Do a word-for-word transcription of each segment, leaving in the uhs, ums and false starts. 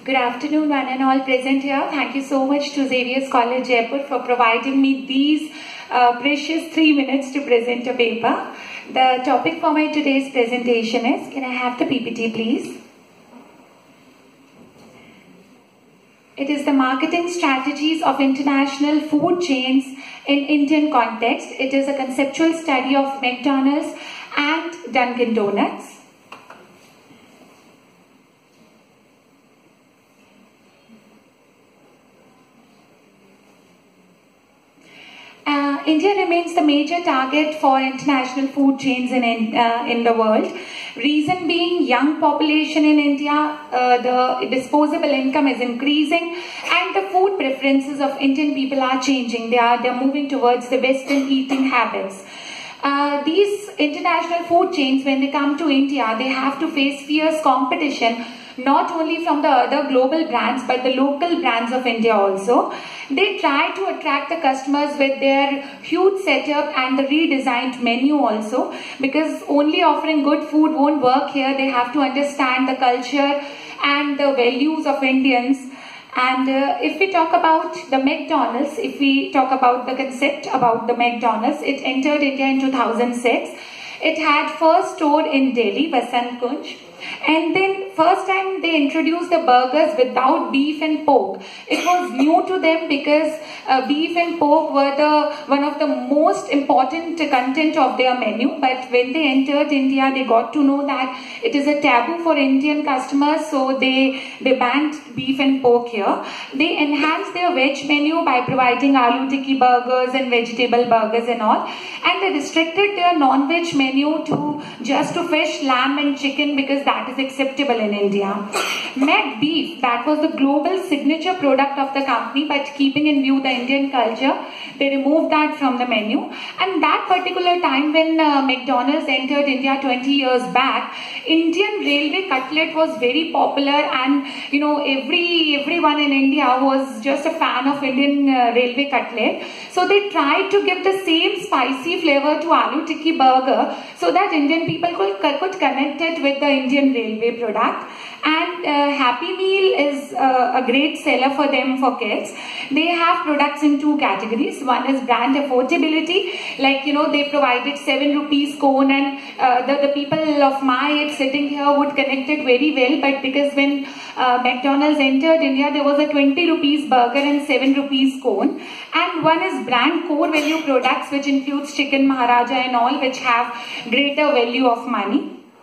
Good afternoon, one and all present here. Thank you so much to Xavier's College, Jaipur for providing me these uh, precious three minutes to present a paper. The topic for my today's presentation is, can I have the P P T please? It is the marketing strategies of international food chains in Indian context. It is a conceptual study of McDonald's and Dunkin' Donuts. Uh, India remains the major target for international food chains in, uh, in the world. Reason being, young population in India, uh, the disposable income is increasing and the food preferences of Indian people are changing. They are they're moving towards the Western eating habits. Uh, these international food chains, when they come to India, they have to face fierce competition, not only from the other global brands but the local brands of India also. They try to attract the customers with their huge setup and the redesigned menu also, because only offering good food won't work here. They have to understand the culture and the values of Indians. And uh, if we talk about the McDonald's, if we talk about the concept about the McDonald's, it entered India in two thousand six. It had first store in Delhi, Vasant Kunj. And then first time they introduced the burgers without beef and pork. It was new to them because uh, beef and pork were the one of the most important content of their menu. But when they entered India, they got to know that it is a taboo for Indian customers, so they, they banned beef and pork here. They enhanced their veg menu by providing aloo tikki burgers and vegetable burgers and all. And they restricted their non-veg menu to just to fish, lamb and chicken, because that That is acceptable in India. Mac beef, that was the global signature product of the company, but keeping in view the Indian culture, they removed that from the menu. And that particular time when uh, McDonald's entered India twenty years back, Indian railway cutlet was very popular, and you know every everyone in India was just a fan of Indian uh, railway cutlet. So they tried to give the same spicy flavor to aloo tikki burger so that Indian people could, could connect it with the Indian railway product. And uh, Happy Meal is uh, a great seller for them, for kids. They have products in two categories. One is brand affordability, like you know they provided seven rupees cone, and uh, the, the people of my age sitting here would connect it very well. But because when uh, McDonald's entered India, there was a twenty rupees burger and seven rupees cone. And one is brand core value products, which includes chicken Maharaja and all, which have greater value of money.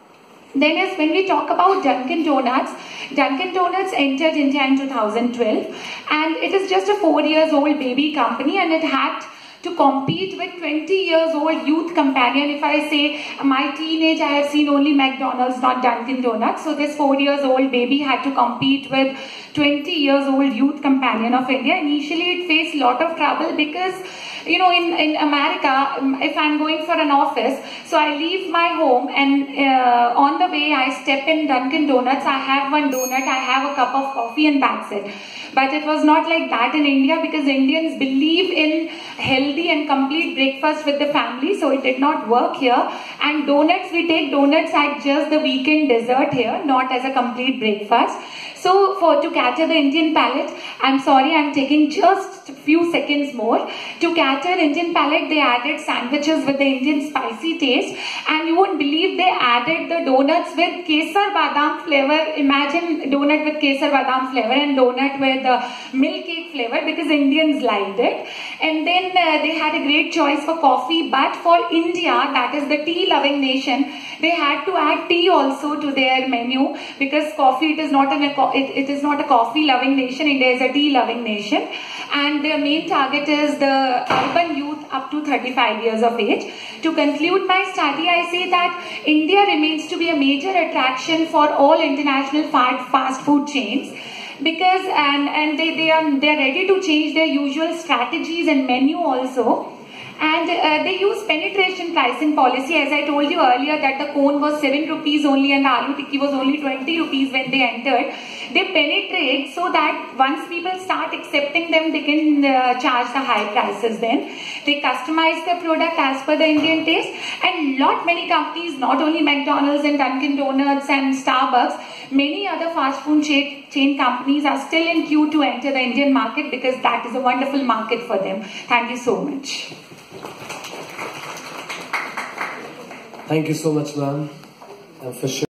Then is when we talk about Dunkin' Donuts. Dunkin' Donuts entered India in two thousand twelve, and it is just a four years old baby company, and it had to compete with twenty years old youth companion. If I say my teenage, I have seen only McDonald's, not Dunkin' Donuts. So this four years old baby had to compete with twenty years old youth companion of India. Initially it faced a lot of trouble because you know in, in America, if I'm going for an office, so I leave my home and uh, on the way I step in Dunkin' Donuts, I have one donut, I have a cup of coffee, and that's it. But it was not like that in India, because Indians believe in healthy and complete breakfast with the family, so it did not work here. And donuts, we take donuts at just the weekend dessert here, not as a complete breakfast. So for to cater the Indian palate, I'm sorry, I'm taking just a few seconds more. To cater Indian palate, they added sandwiches with the Indian spicy taste, and you won't believe they added the donuts with kesar badam flavor. Imagine donut with kesar badam flavor and donut with the milk cake flavor, because Indians liked it. And then uh, they had a great choice for coffee, but for India, that is the tea loving nation, they had to add tea also to their menu, because coffee, it is not an it, it is not a coffee loving nation. India is a tea loving nation, and their main target is the urban youth up to thirty-five years of age. To conclude my study, I say that India remains to be a major attraction for all international fast food chains, because and and they they are they are ready to change their usual strategies and menu also. And uh, they use penetration pricing policy. As I told you earlier that the cone was seven rupees only and the aloo tikki was only twenty rupees when they entered. They penetrate so that once people start accepting them, they can uh, charge the high prices then. They customize the product as per the Indian taste, and and lot many companies, not only McDonald's and Dunkin' Donuts and Starbucks, many other fast food chain, chain companies are still in queue to enter the Indian market because that is a wonderful market for them. Thank you so much. Thank you so much, ma'am. And for sure.